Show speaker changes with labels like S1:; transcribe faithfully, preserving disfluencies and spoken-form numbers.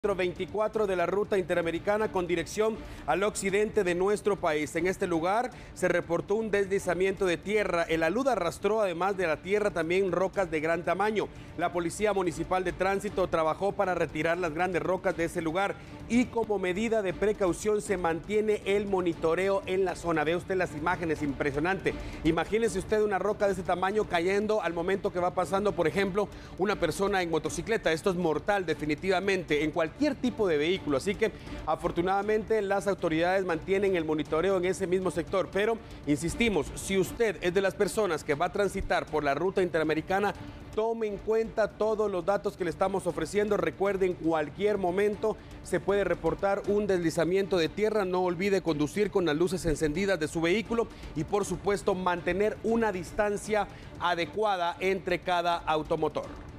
S1: veinticuatro de la ruta interamericana con dirección al occidente de nuestro país. En este lugar se reportó un deslizamiento de tierra. El alud arrastró, además de la tierra, también rocas de gran tamaño. La Policía Municipal de Tránsito trabajó para retirar las grandes rocas de ese lugar y como medida de precaución se mantiene el monitoreo en la zona. Ve usted las imágenes, impresionante. Imagínese usted una roca de ese tamaño cayendo al momento que va pasando, por ejemplo, una persona en motocicleta. Esto es mortal, definitivamente, en cualquier cualquier tipo de vehículo, así que afortunadamente las autoridades mantienen el monitoreo en ese mismo sector, pero insistimos, si usted es de las personas que va a transitar por la ruta interamericana, tome en cuenta todos los datos que le estamos ofreciendo. Recuerde, en cualquier momento se puede reportar un deslizamiento de tierra. No olvide conducir con las luces encendidas de su vehículo y por supuesto mantener una distancia adecuada entre cada automotor.